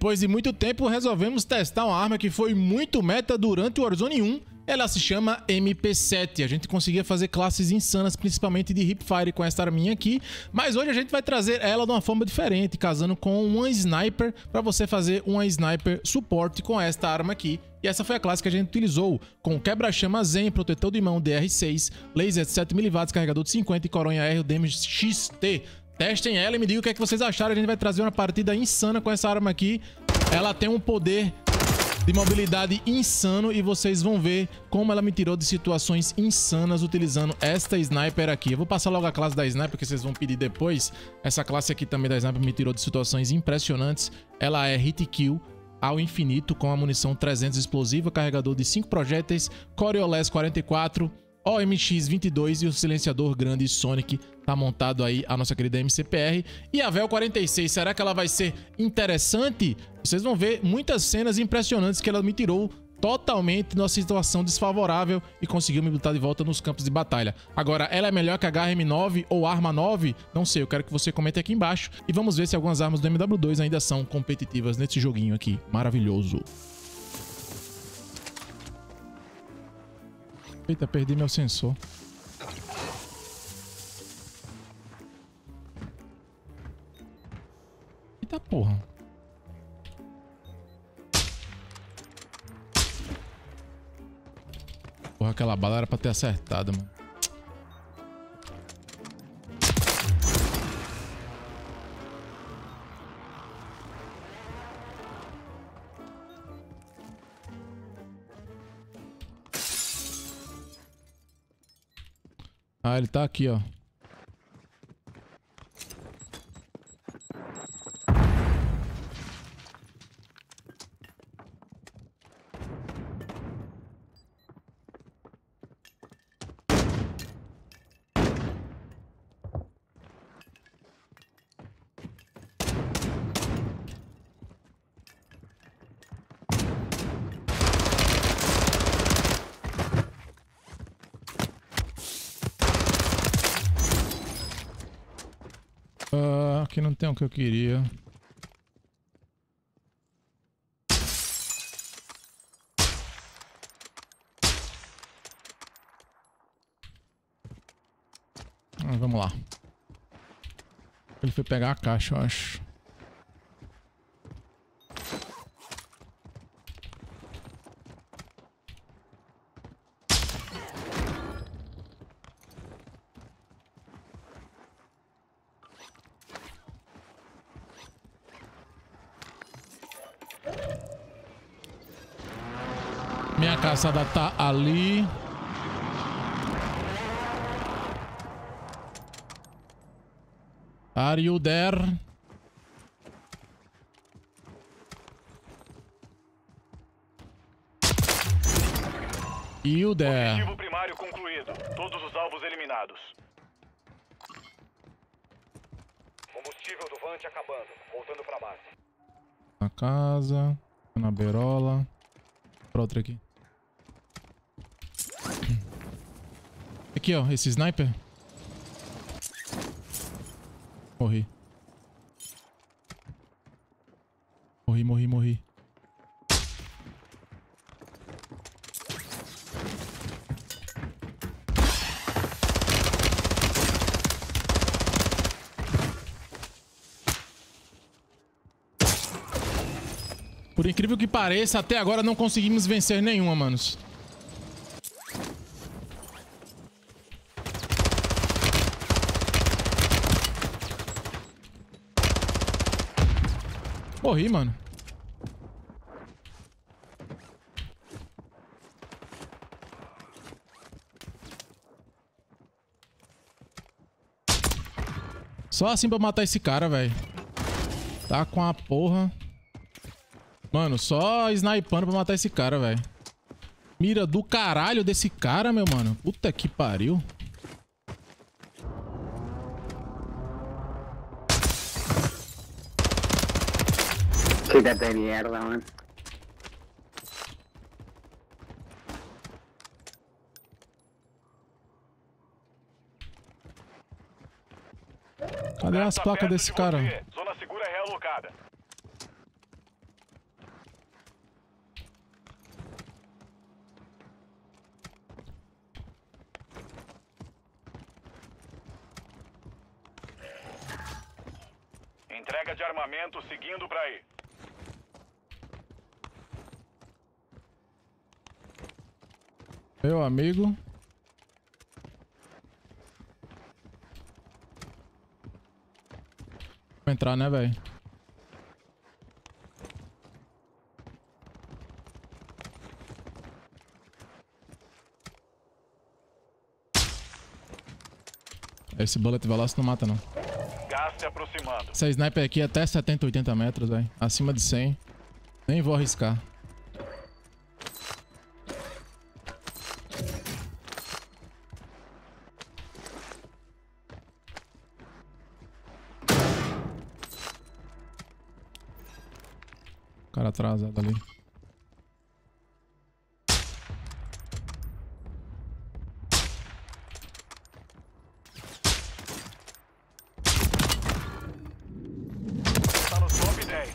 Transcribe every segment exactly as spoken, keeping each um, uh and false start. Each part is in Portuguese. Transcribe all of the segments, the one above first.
Depois de muito tempo, resolvemos testar uma arma que foi muito meta durante o Warzone um. Ela se chama M P sete. A gente conseguia fazer classes insanas, principalmente de hipfire com essa arminha aqui. Mas hoje a gente vai trazer ela de uma forma diferente, casando com uma sniper, para você fazer uma sniper suporte com esta arma aqui. E essa foi a classe que a gente utilizou, com quebra-chama Zen, protetor de mão D R seis, laser de sete miliwatt, carregador de cinquenta e coronha R D M X T. Testem ela e me digam o que é que vocês acharam. A gente vai trazer uma partida insana com essa arma aqui. Ela tem um poder de mobilidade insano e vocês vão ver como ela me tirou de situações insanas utilizando esta sniper aqui. Eu vou passar logo a classe da sniper que vocês vão pedir depois. Essa classe aqui também da sniper me tirou de situações impressionantes. Ela é hit kill ao infinito com a munição trezentos explosiva, carregador de cinco projéteis, Coriolis quarenta e quatro, O M X vinte e dois e o silenciador grande Sonic. Tá montado aí a nossa querida M C P R. E a Vel quarenta e seis, será que ela vai ser interessante? Vocês vão ver muitas cenas impressionantes que ela me tirou totalmente numa situação desfavorável e conseguiu me botar de volta nos campos de batalha. Agora, ela é melhor que a H M nove ou Arma nove? Não sei, eu quero que você comente aqui embaixo. E vamos ver se algumas armas do M W dois ainda são competitivas nesse joguinho aqui. Maravilhoso. Eita, perdi meu sensor. Eita porra. Porra, aquela bala era pra ter acertado, mano. Ah, ele tá aqui, ó. Uh, aqui não tem o que eu queria. Ah, vamos lá. Ele foi pegar a caixa, eu acho. Minha caçada tá ali. Are you there? You there? Objetivo primário concluído. Todos os alvos eliminados. Combustível do Vant acabando. Voltando pra base. Na casa. Na berola. Pra outra aqui. Aqui, ó. Esse sniper. Morri. Morri, morri, morri. Por incrível que pareça, até agora não conseguimos vencer nenhuma, manos. Morri, mano. Só assim pra matar esse cara, velho. Tá com a porra. Mano, só snipando pra matar esse cara, velho. Mira do caralho desse cara, meu mano. Puta que pariu. Quítate de mierda, man. Cadê as placas desse cara? Zona segura realocada. Entrega de armamento seguindo pra aí. Meu amigo. Vou entrar, né, velho? Esse bullet veloz não mata, não. Gás se aproximando. Essa sniper aqui é até setenta, oitenta metros, velho. Acima de cem. Nem vou arriscar. O cara atrasado ali. Tá no top dez.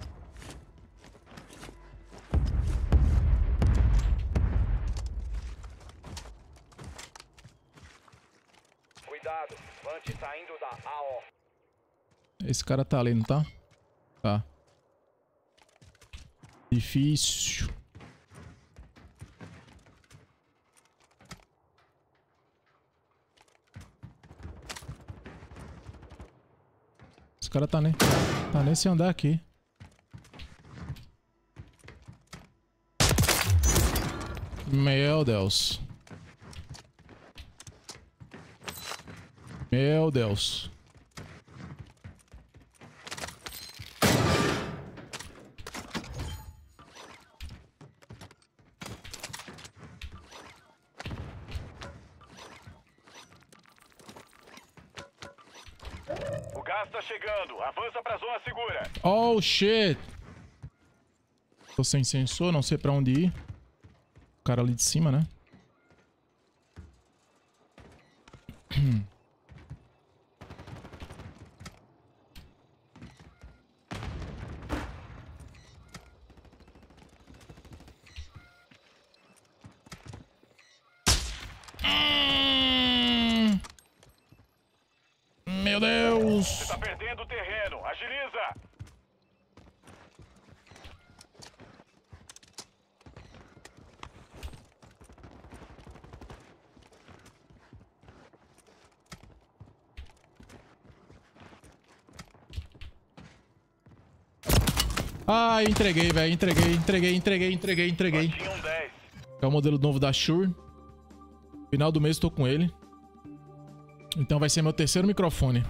Cuidado, Vante saindo da A O. Esse cara tá ali, não tá? Tá. Difícil. Esse cara tá, ne... tá nesse andar aqui. Meu Deus. Meu Deus. O gás tá chegando. Avança pra zona segura. Oh, shit. Tô sem sensor, não sei pra onde ir. O cara ali de cima, né? Hum. Meu Deus. Você tá perdendo o terreno. Agiliza. Ai, entreguei, velho. Entreguei, entreguei, entreguei, entreguei, entreguei. Tinha um dez. É o modelo novo da Shure. Final do mês tô com ele. Então vai ser meu terceiro microfone.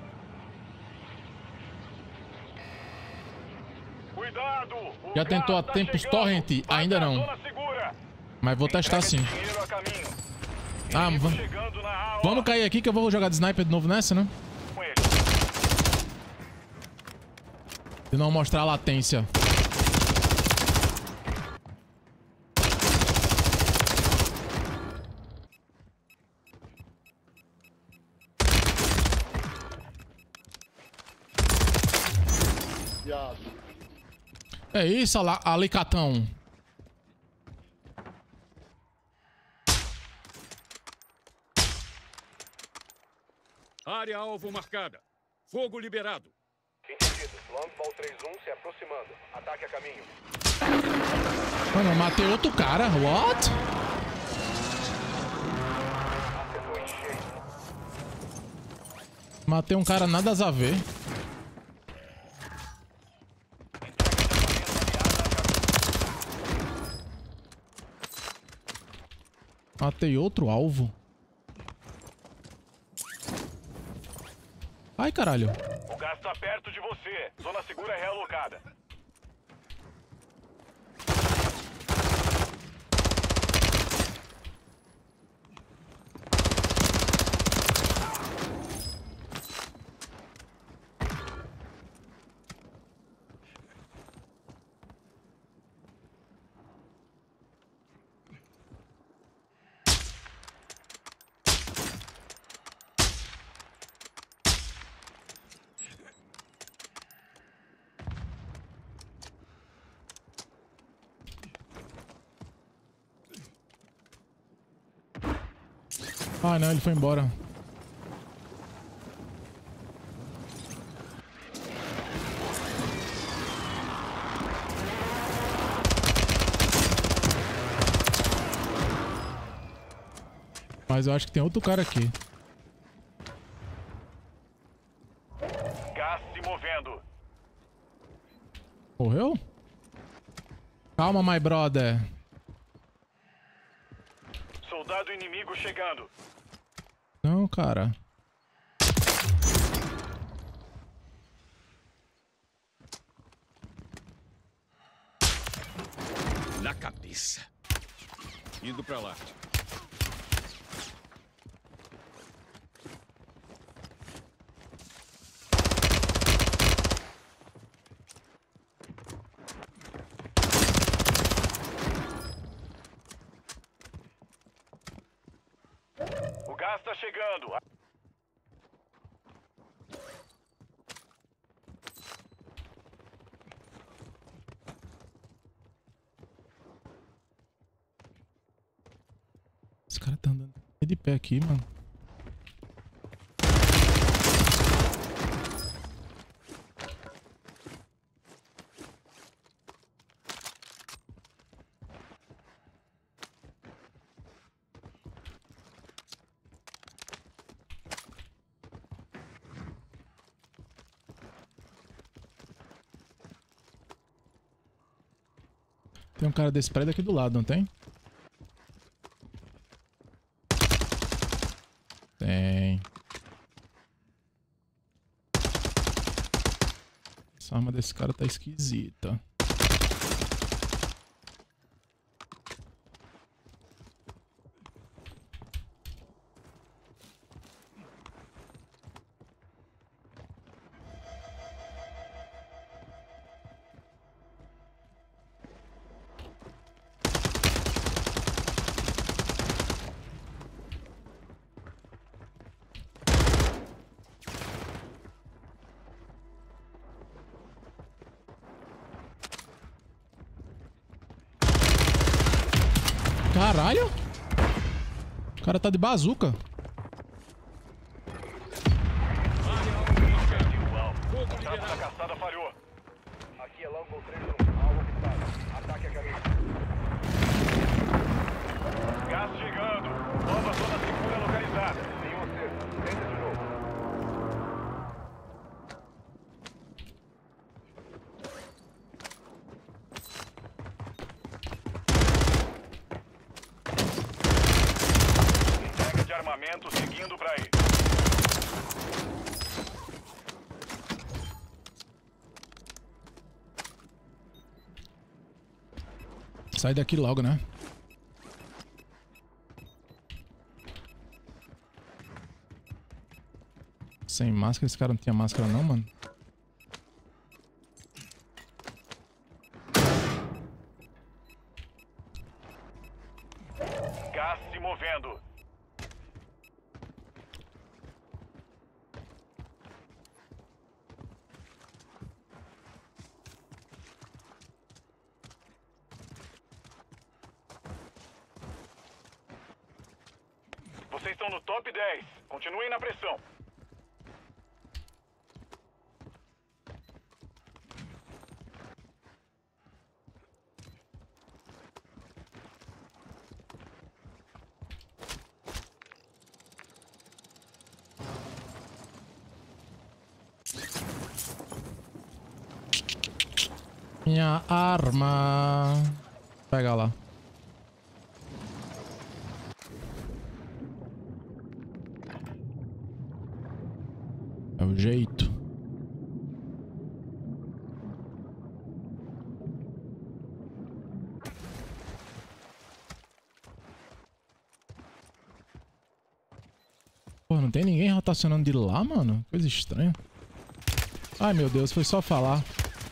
Cuidado. O Já tentou a gás tá tempos chegando. torrent? Vai Ainda pra não. zona segura. Mas vou testar Entrega sim. de dinheiro a caminho. Ah, Inimigo vamos. chegando na A O. Vamos cair aqui que eu vou jogar de sniper de novo nessa, né? Com ele. E não mostrar a latência. É isso, ala- alicatão. Área alvo marcada. Fogo liberado. Entendido. Longbow três um se aproximando. Ataque a caminho. Mano, eu matei outro cara. What? Acertou em cheio. Matei um cara nada a ver. Matei outro alvo. Ai, caralho. O gás tá perto de você. Zona segura realocada. Ah, não, ele foi embora. Mas eu acho que tem outro cara aqui. Gás se movendo. Morreu? Calma, my brother. Soldado inimigo chegando. Não, cara. Na cabeça. Indo pra lá. O gás tá chegando. Esse cara tá andando de pé aqui, mano. Tem um cara desse prédio aqui do lado, não tem? Tem. Essa arma desse cara tá esquisita. Caralho! O cara tá de bazuca. Contrato da caçada falhou. Aqui é Longbow três um. Alvo avistado. Ataque a caminho. Gás chegando. Nova zona segura localizada. Nenhum acerto. Tenta de novo. Entrega de armamento seguindo pra aí. Sai daqui logo, né? Sem máscara, esse cara não tinha máscara não, mano. Gás se movendo. Vocês estão no top dez. Continuem na pressão. Minha arma. Pega lá. É o jeito. Pô, não tem ninguém rotacionando de lá, mano? Coisa estranha. Ai, meu Deus, foi só falar.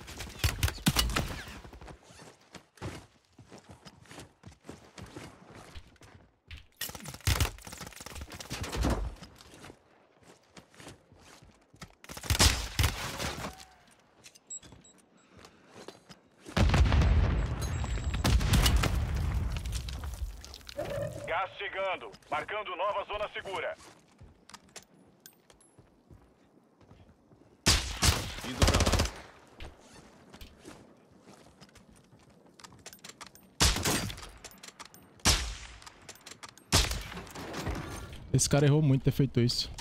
Gás chegando. Marcando nova zona segura. Indo pra lá. Esse cara errou muito ter feito isso.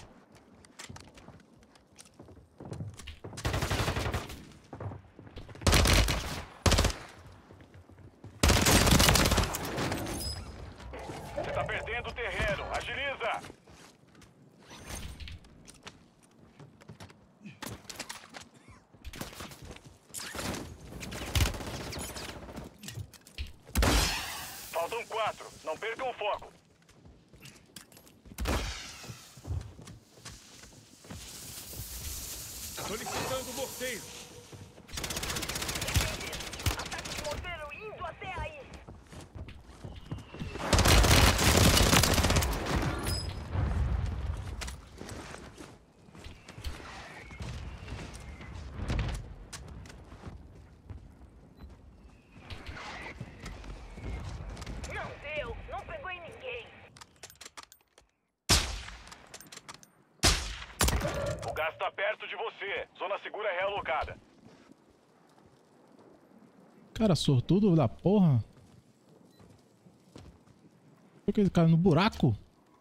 Você tá perdendo o terreno. Agiliza! Faltam quatro. Não percam o foco. Solicitando morteiro. Ataque de morteiro indo até aí. Não deu, não pegou em ninguém. O gás tá perto de você. Zona segura realocada. Cara, sortudo da porra. Por que esse cara no buraco?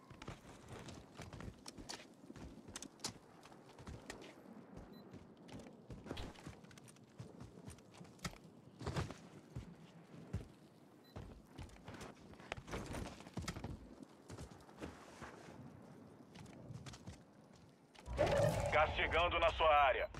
Gás chegando na sua área.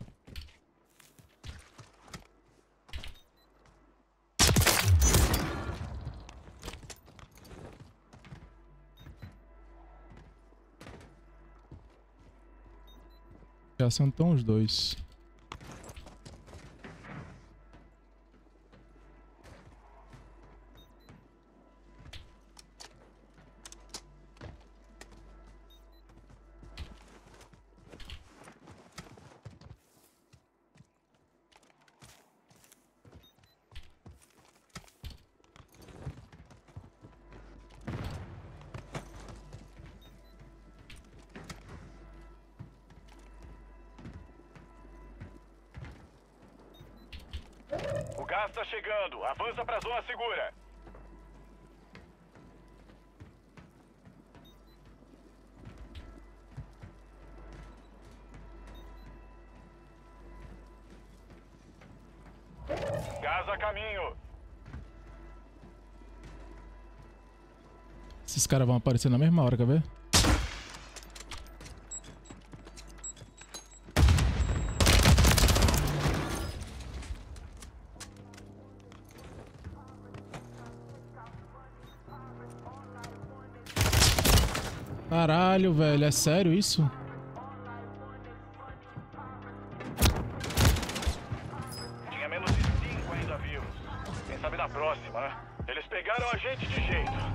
Já são tão os dois. O gás tá chegando. Avança pra zona segura. Gás a caminho. Esses caras vão aparecer na mesma hora, quer ver? Caralho, velho, é sério isso? Tinha menos de cinco ainda vivos. Quem sabe na próxima, né? Eles pegaram a gente de jeito.